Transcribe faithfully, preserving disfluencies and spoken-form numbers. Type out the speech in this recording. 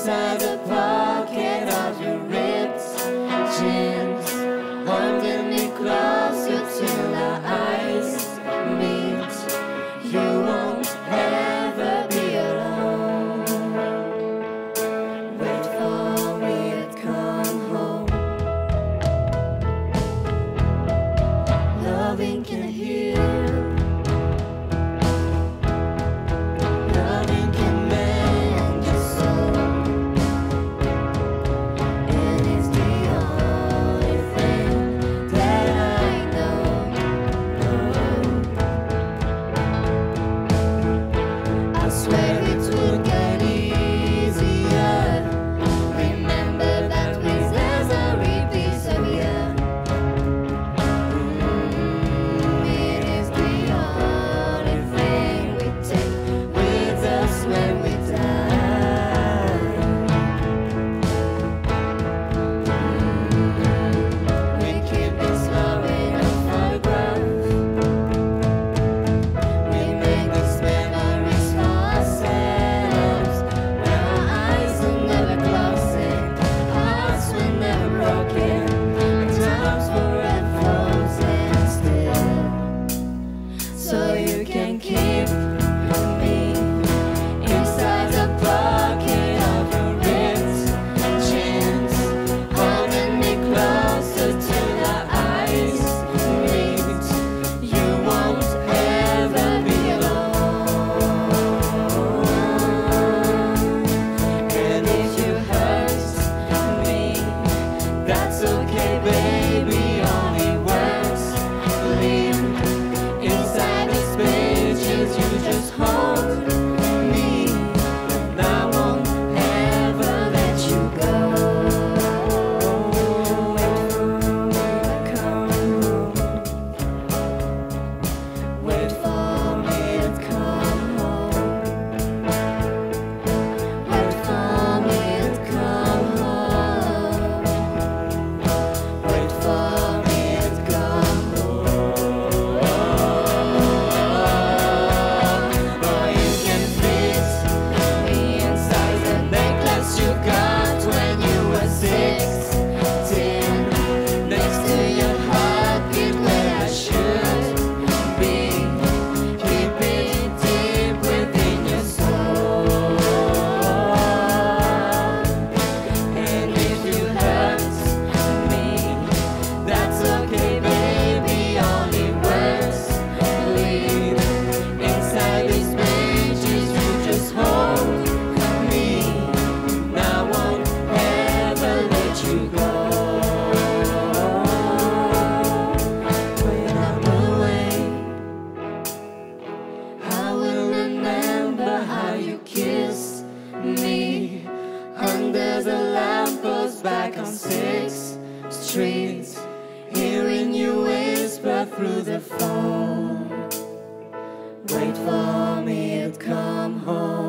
inside the pocket of your ripped jeans. Holding me closer till our eyes meet. You won't ever be alone. Wait for me to come home. Loving can heal. Loving can mend your soul. And it's the only thing that I know. I swear it would get easier. Remember that with every piece of you. Mm, it is the only thing we take with us when we die. Mm, we keep it slow in a photograph. We make these memories for ourselves. When our eyes are never closing, hearts were never broken, and times forever frozen still. So you can keep me inside the pocket of your ripped jeans, holding me closer till our eyes meet. You won't ever be alone. And if you hurt me, that's okay, baby. Only words leave inside these pages. You just hold me, and I won't ever let you go. Wait for me to come home. Wait for me to come home. Wait for me to come home. Or you can fit me inside the necklace you got when you were sixteen, next to your heartbeat where I should be. Keep it deep within your soul. And if you hurt me, that's okay, baby. Only words leave inside these pages. You just hold me, and I won't ever let you go. When I'm away, I will remember how you kissed me under the lamppost back on Sixth Street, hearing you whisper through the phone. Wait for me to come home.